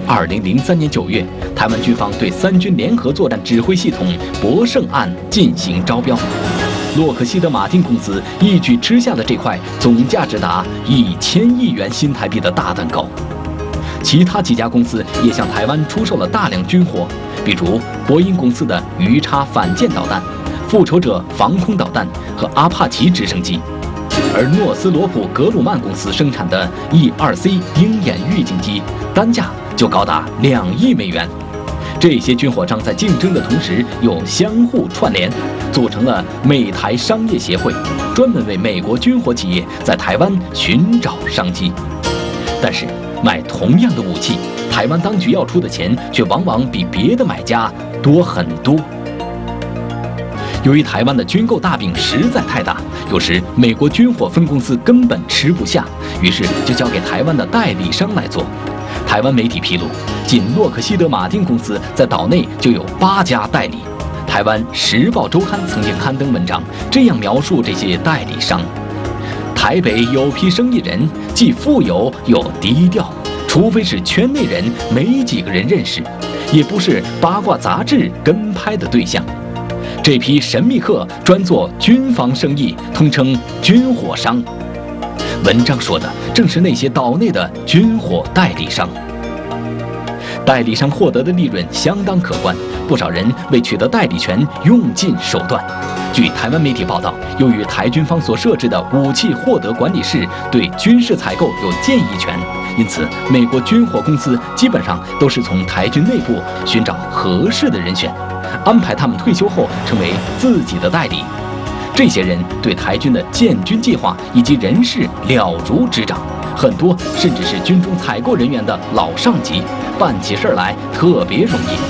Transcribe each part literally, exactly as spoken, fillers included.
二零零三年九月，台湾军方对三军联合作战指挥系统博胜案进行招标，洛克希德马丁公司一举吃下了这块总价值达一千亿元新台币的大蛋糕。其他几家公司也向台湾出售了大量军火，比如波音公司的鱼叉反舰导弹、复仇者防空导弹和阿帕奇直升机。而诺斯罗普格鲁曼公司生产的 E 二 C 鹰眼预警机，单价就高达两亿美元。这些军火商在竞争的同时，又相互串联，组成了美台商业协会，专门为美国军火企业在台湾寻找商机。但是，买同样的武器，台湾当局要出的钱却往往比别的买家多很多。由于台湾的军购大饼实在太大，有时美国军火分公司根本吃不下，于是就交给台湾的代理商来做。台湾媒体披露，仅洛克希德马丁公司在岛内就有八家代理。台湾《时报周刊》曾经刊登文章，这样描述这些代理商：台北有批生意人，既富有又低调，除非是圈内人，没几个人认识，也不是八卦杂志跟拍的对象。这批神秘客专做军防生意，通称军火商。文章说的正是那些岛内的军火代理商。代理商获得的利润相当可观，不少人为取得代理权用尽手段。据台湾媒体报道，由于台军方所设置的武器获得管理室对军事采购有建议权，因此美国军火公司基本上都是从台军内部寻找合适的人选，安排他们退休后成为自己的代理。这些人对台军的建军计划以及人事了如指掌，很多甚至是军中采购人员的老上级，办起事来特别容易。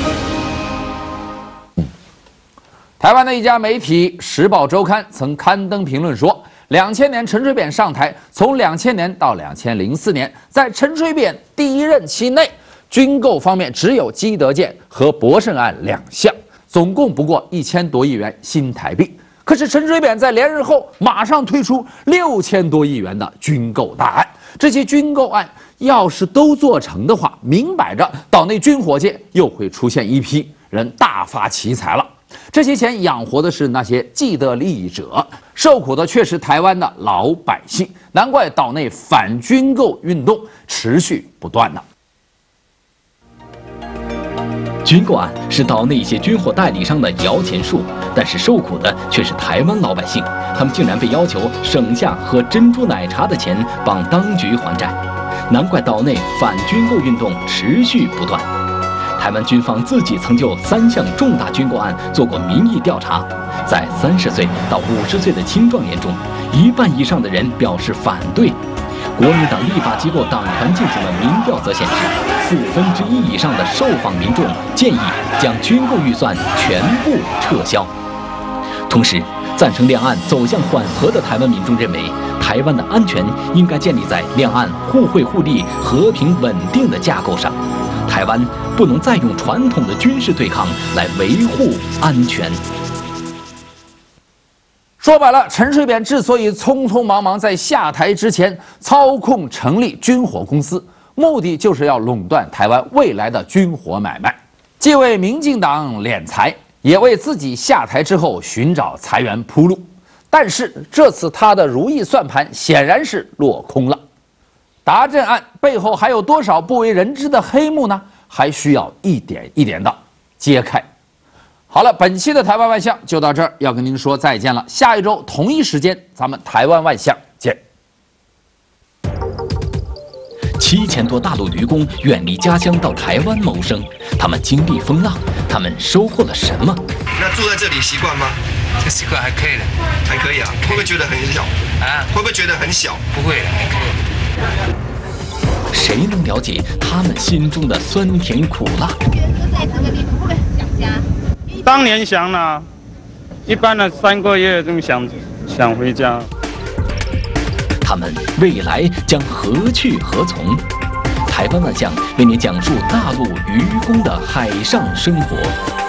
台湾的一家媒体《时报周刊》曾刊登评论说，两千年陈水扁上台，从两千年到两千零四年，在陈水扁第一任期内，军购方面只有基德舰和博胜案两项，总共不过一千多亿元新台币。可是陈水扁在连任后马上推出六千多亿元的军购大案，这些军购案要是都做成的话，明摆着岛内军火界又会出现一批人大发奇财了。这些钱养活的是那些既得利益者，受苦的却是台湾的老百姓，难怪岛内反军购运动持续不断呢。 军购案是岛内一些军火代理商的摇钱树，但是受苦的却是台湾老百姓，他们竟然被要求省下喝珍珠奶茶的钱帮当局还债，难怪岛内反军购运动持续不断。台湾军方自己曾就三项重大军购案做过民意调查，在三十岁到五十岁的青壮年中，一半以上的人表示反对。国民党立法机构党团进行了民调，则显示四分之一以上的受访民众建议将军购预算全部撤销。同时，赞成两岸走向缓和的台湾民众认为，台湾的安全应该建立在两岸互惠互利、和平稳定的架构上。台湾不能再用传统的军事对抗来维护安全。 说白了，陈水扁之所以匆匆忙忙在下台之前操控成立军火公司，目的就是要垄断台湾未来的军火买卖，既为民进党敛财，也为自己下台之后寻找财源铺路。但是这次他的如意算盘显然是落空了。达正案背后还有多少不为人知的黑幕呢？还需要一点一点的揭开。好了，本期的台湾万象就到这儿，要跟您说再见了。下一周同一时间，咱们台湾万象见。 七千多大陆渔工远离家乡到台湾谋生，他们经历风浪，他们收获了什么？ 那住在这里习惯吗？ 这习惯还可以的， 还可以啊。会不会觉得很小？啊？会不会觉得很小？ 不会的，还可以。 谁能了解他们心中的酸甜苦辣？ 当年想呢，一般的三个月就想想回家。 他们未来将何去何从？台湾万象为您讲述大陆渔工的海上生活。